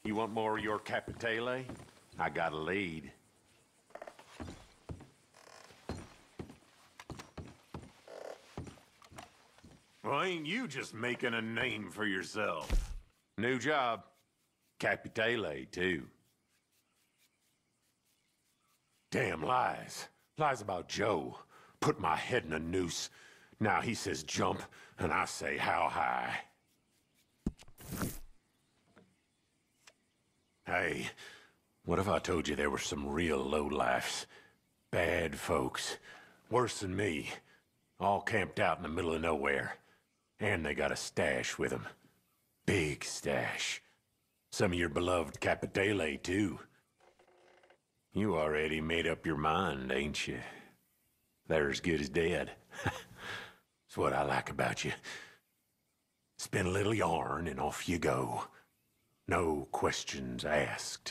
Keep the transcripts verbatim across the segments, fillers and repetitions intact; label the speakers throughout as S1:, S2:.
S1: You want more of your Capitale? I got a lead. Well, ain't you just making a name for yourself? New job. Capitale, too. Damn lies. Lies about Joe. Put my head in a noose. Now he says jump, and I say how high. Hey, what if I told you there were some real lowlifes? Bad folks. Worse than me. All camped out in the middle of nowhere. And they got a stash with them. Big stash. Some of your beloved Capitale, too. You already made up your mind, ain't you? They're as good as dead. That's what I like about you. Spin a little yarn and off you go. No questions asked.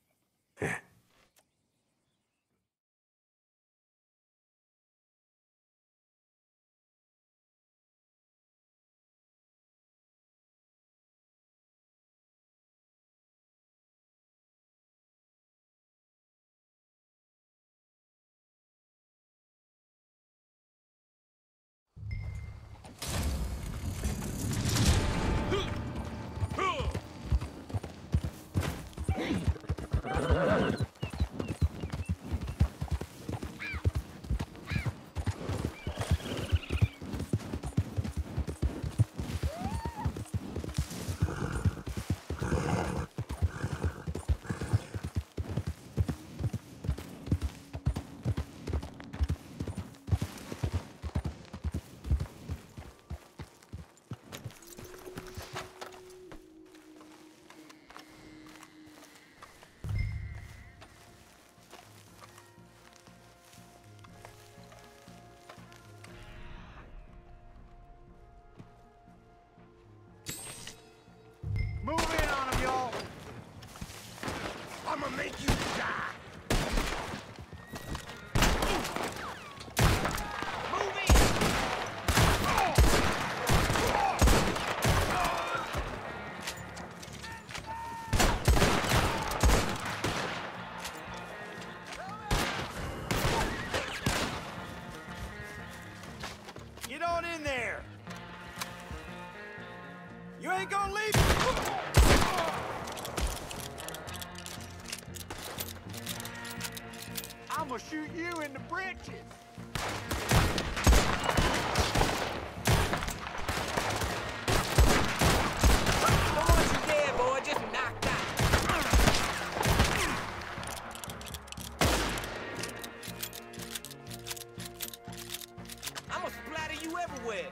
S2: Move in on him, y'all! I'ma make you die! Move in! Get on in there! You ain't gonna leave! I'ma shoot you in the britches!
S3: Don't want you dead, boy. Just knocked out. I'ma splatter you everywhere.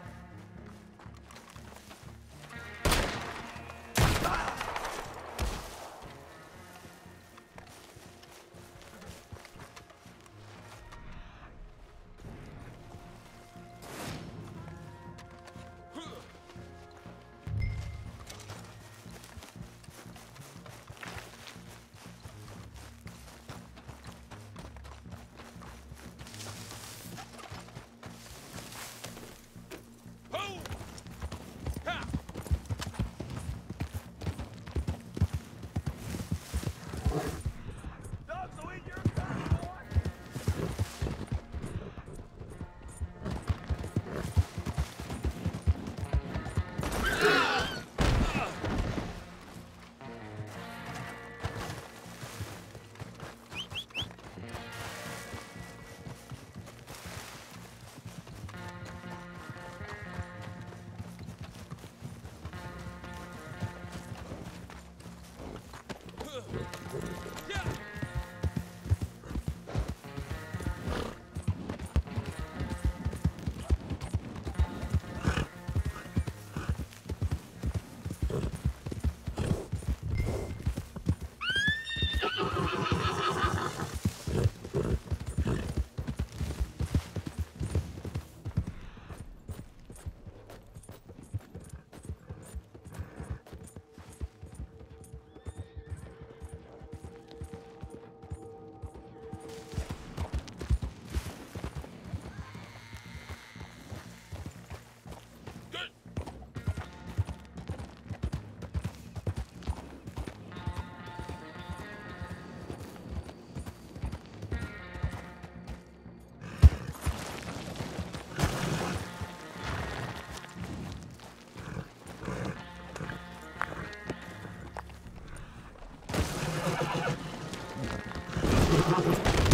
S4: Ugh.